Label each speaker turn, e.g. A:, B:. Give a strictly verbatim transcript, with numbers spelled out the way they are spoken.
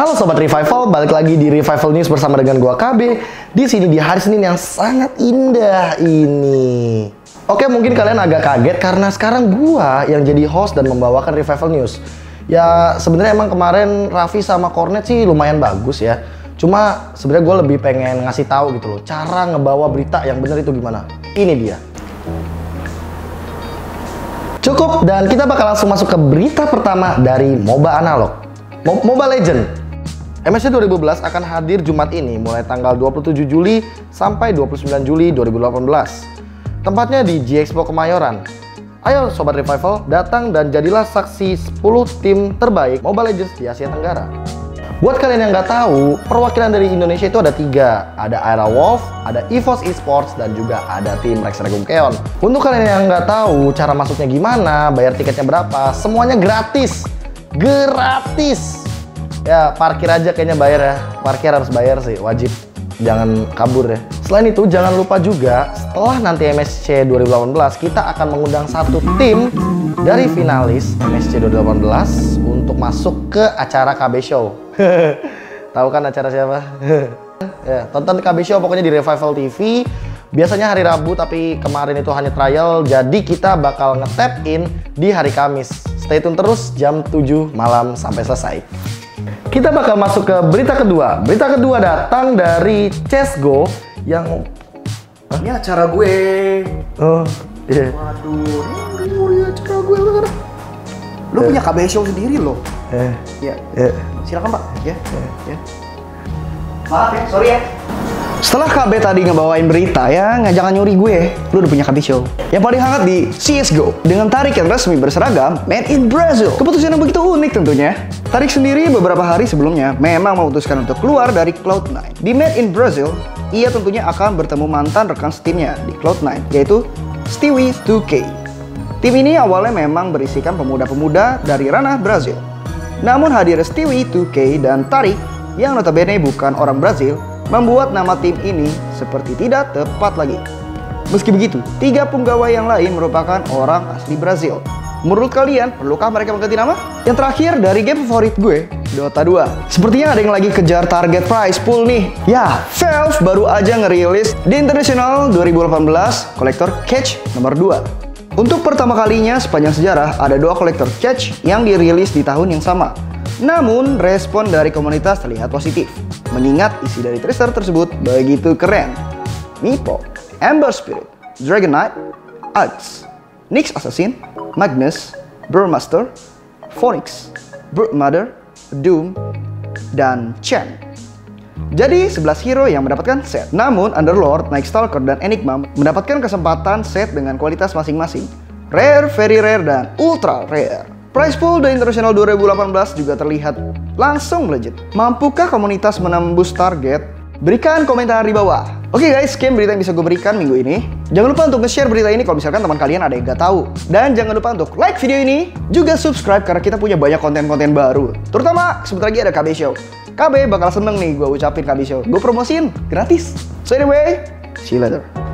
A: Halo Sobat Revival, balik lagi di Revival News bersama dengan gua K B. Di sini di hari Senin yang sangat indah ini. Oke, mungkin kalian agak kaget karena sekarang gua yang jadi host dan membawakan Revival News. Ya sebenarnya emang kemarin Raffi sama Cornet sih lumayan bagus ya. Cuma sebenarnya gue lebih pengen ngasih tahu gitu loh, cara ngebawa berita yang bener itu gimana. Ini dia. Cukup, dan kita bakal langsung masuk ke berita pertama dari MOBA analog, Mo Mobile Legends. M S C dua ribu sebelas akan hadir Jumat ini mulai tanggal dua puluh tujuh Juli sampai dua puluh sembilan Juli dua ribu delapan belas. Tempatnya di G Expo Kemayoran. Ayo Sobat Revival, datang dan jadilah saksi sepuluh tim terbaik Mobile Legends di Asia Tenggara. Buat kalian yang nggak tahu, perwakilan dari Indonesia itu ada tiga. Ada Aira Wolf, ada EVOS Esports, dan juga ada tim Rex Regum Keon. Untuk kalian yang nggak tahu cara masuknya gimana, bayar tiketnya berapa, semuanya gratis. Gratis! Ya, parkir aja kayaknya bayar ya. Parkir harus bayar sih, wajib. Jangan kabur ya. Selain itu, jangan lupa juga setelah nanti M S C dua ribu delapan belas, kita akan mengundang satu tim dari finalis M S C dua ribu delapan belas untuk masuk ke acara K B Show. Tahu kan acara siapa? Ya, tonton K B Show pokoknya di Revival T V. Biasanya hari Rabu, tapi kemarin itu hanya trial. Jadi kita bakal nge-tap in di hari Kamis. Stay tune terus jam tujuh malam sampai selesai. Kita bakal masuk ke berita kedua. Berita kedua datang dari C S G O yang... Hah?
B: Ini acara gue.
A: Oh, iya. Yeah.
B: Waduh, ini acara gue. Lu
A: Eh.
B: punya K B Show sendiri loh.
A: Eh,
B: Ya,
A: eh.
B: silakan Pak. Ya, ya. Maaf ya, sorry ya.
C: Setelah K B tadi ngebawain berita ya, nggak jangan nyuri gue, lu udah punya K B Show yang paling hangat di C S G O dengan Tarik yang resmi berseragam Made in Brazil. Keputusan yang begitu unik tentunya. Tarik sendiri beberapa hari sebelumnya memang memutuskan untuk keluar dari Cloud nine. Di Made in Brazil, ia tentunya akan bertemu mantan rekan setimnya di Cloud nine, yaitu Stewie two K. Tim ini awalnya memang berisikan pemuda-pemuda dari ranah Brazil. Namun hadir Stewie two K dan Tarik yang notabene bukan orang Brazil membuat nama tim ini seperti tidak tepat lagi. Meski begitu, tiga penggawa yang lain merupakan orang asli Brazil. Menurut kalian, perlukah mereka mengganti nama? Yang terakhir dari game favorit gue, Dota dua. Sepertinya ada yang lagi kejar target prize pool nih. Ya, Valve baru aja ngerilis di International dua ribu delapan belas Collector Catch nomor dua. Untuk pertama kalinya sepanjang sejarah, ada dua Collector Catch yang dirilis di tahun yang sama. Namun, respon dari komunitas terlihat positif, mengingat isi dari tracer tersebut begitu keren. Meepo, Ember Spirit, Dragon Knight, Axe, Nyx Assassin, Magnus, Burmaster, Phoenix, Broodmother, Doom, dan Chen. Jadi sebelas hero yang mendapatkan set. Namun Underlord, Night Stalker, dan Enigma mendapatkan kesempatan set dengan kualitas masing-masing. Rare, Very Rare, dan Ultra Rare. Prize pool The International dua ribu delapan belas juga terlihat langsung melejit. Mampukah komunitas menembus target? Berikan komentar di bawah. Oke guys, sekian berita yang bisa gue berikan minggu ini. Jangan lupa untuk nge-share berita ini kalau misalkan teman kalian ada yang gak tahu. Dan jangan lupa untuk like video ini, juga subscribe karena kita punya banyak konten-konten baru. Terutama sebentar lagi ada K B Show. K B bakal seneng nih gue ucapin K B Show. Gue promosiin gratis. So anyway, see you later.